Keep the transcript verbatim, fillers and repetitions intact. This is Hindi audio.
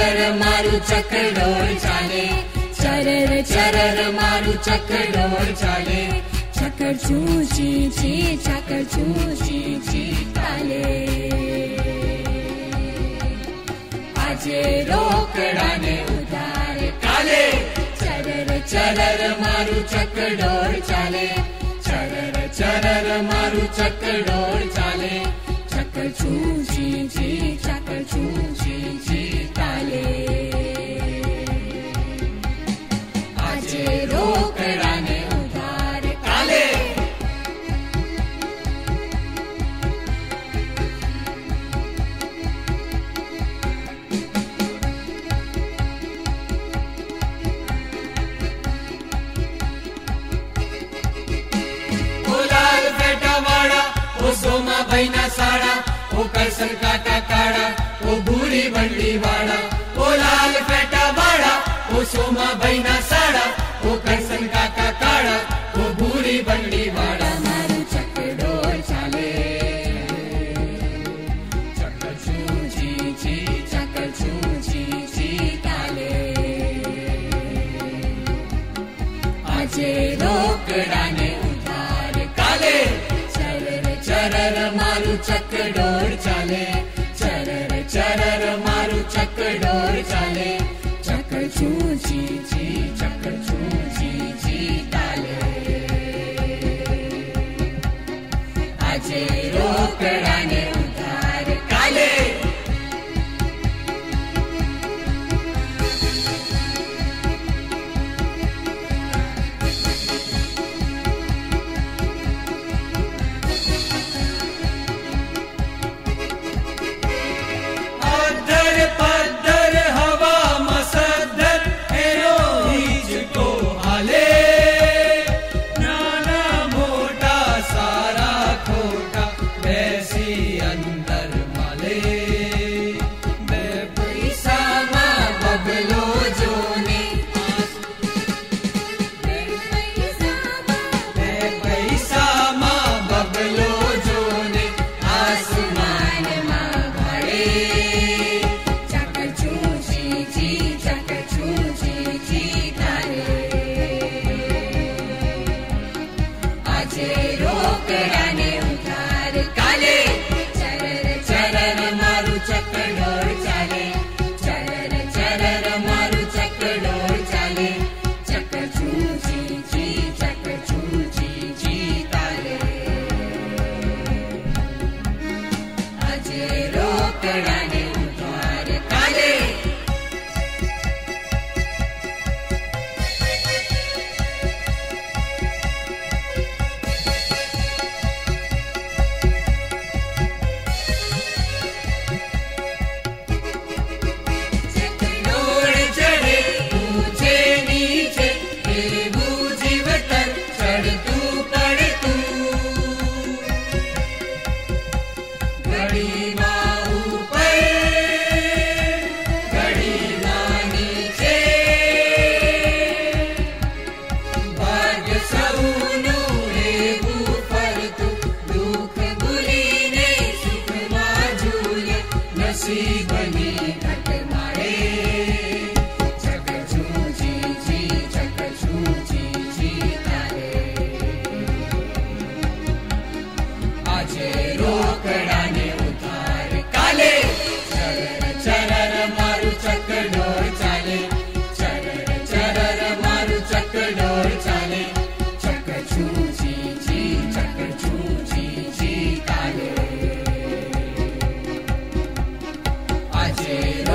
चरर मारू चकडोळ चाले, चरर चरर मारू चकडोळ चाले, चकर चू ची ची चकर चू ची ची ताले। આજે રોકડાને ઉધાર કાલે, ચરર ચરર મારું ચકડોળ ચાલે, ચરર ચરર મારું ચકડોળ ચાલે, ચકર ચૂચી જી ચકર ચૂચી જી તાલે। આજે રોકડાને ઉધાર કાલે, सोमा भैना साड़ा, ओ करसन काका काड़ा, ओ भूरी बंडी वाड़ा, ओ लाल फेटा वाड़ा, ओ सोमा भैना साड़ा, ओ करसन काका काड़ा, ओ भूरी बंडी वाड़ा। मारू चकडोळ चाले, चकर चूची ची चकर चूची ची ताले। આજે રોકડાને ઉધાર કાલે, चरर मारू चकडोळ चाले, चरर चरर मारू चकडोळ चाले, चकर चूची ची चकर चूची ची ताले। આજે રોકડાને ઉધાર કાલે, આજે